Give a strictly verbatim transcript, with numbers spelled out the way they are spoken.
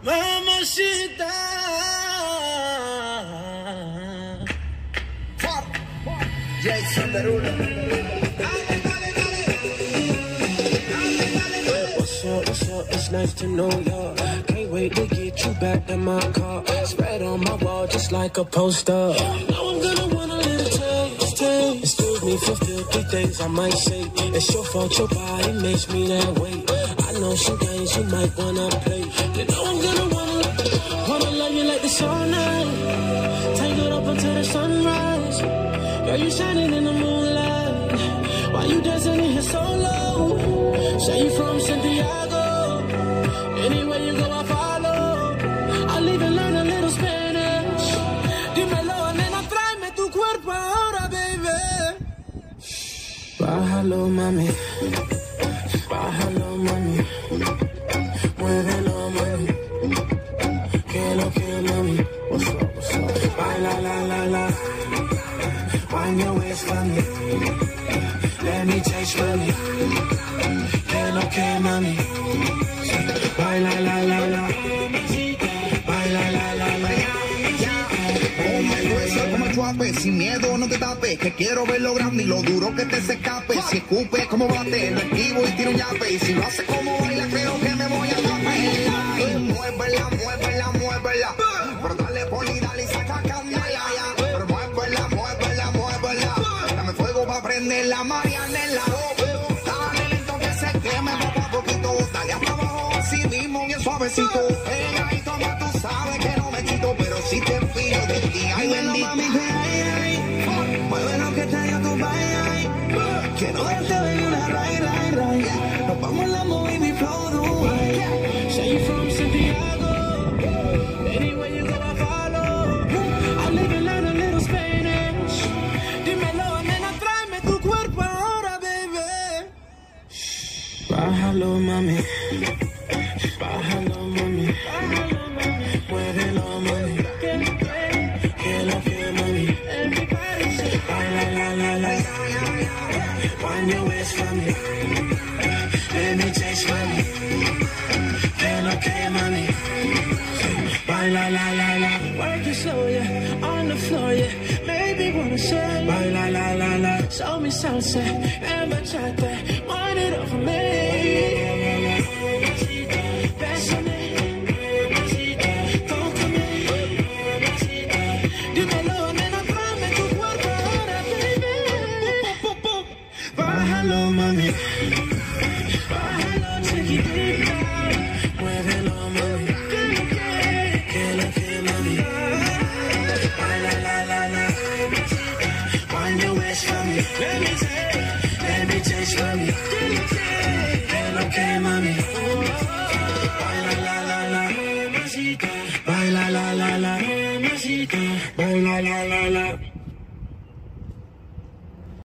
Mamacita. Jason Derulo. What's up, what's up? It's nice to know ya. Can't wait to get you back in my car. Spread on my wall just like a poster. Now I'm gonna want a little taste, taste. Excuse me for filthy things I might say. It's your fault, your body makes me that way. I know some games you might wanna play. You know I'm gonna wanna, wanna love you like this all night. Tangled up until the sunrise. Girl, you shining in the moonlight. Why you dancing in here so low? Say you from Santiago. Anywhere you go, I follow. I'll even learn a little Spanish. Dímelo, nena, tráeme tu cuerpo ahora, baby. Bájalo, mami. Bájalo, mami. Muévelo, mami. Que lo que, mami. What's up, what's up? Baila, la, la, la. Wind your waist for me. Let me taste, mami. Que lo que, mami. Baila, la, la, la. Baila, la, la, la. Como el hueso, como el chuape, sin miedo no te tapes, que quiero ver lo grande y lo duro que te se escape. Si escupe como bate, lo esquivo y tiro un yape. Y si lo hace como baila, creo que me voy a taper. Muévela, muévela, muévela. Pero dale poli, dale y saca candela. Pero muévela, muévela, muévela. Dame fuego pa' prender la marianela. Dale lento que se queme poco a poquito. Dale hasta abajo así mismo bien suavecito. Ella y toma, tú sabes que no me quito, pero si te pido de ti, ay bendito. Mami, que ay, ay, mueve lo que te dio tu bye, quiero verte ver una ray, ray, ray. Nos vamos en la movie, mi flow, Dubai. Say you from Santiago. Anywhere you go, I follow. I'll even learn a little Spanish. Dímelo, nena, tráeme tu cuerpo ahora, baby. Bájalo, mami. Bájalo, mami. Muévelo, mami. Que lo que, mami. Baila, la, la, la. Wind your waist for me. Let me taste, mami. Que lo que, mami. Baila, la, la, la. Work it slow, yeah. On the floor, yeah. Maybe wanna say. Baila, la, la, la. Show me salsa and bachata. Wind it up for me. Bájalo, mami. Bájalo, chiquitita. Muévelo, mami. Que lo que, mami. Baila, la, la, la. Wind your waist for me. Let me taste, let me taste for me. Que lo que, mami. Baila, la, la, la. Baila, la, la, la. Baila, la, la, la.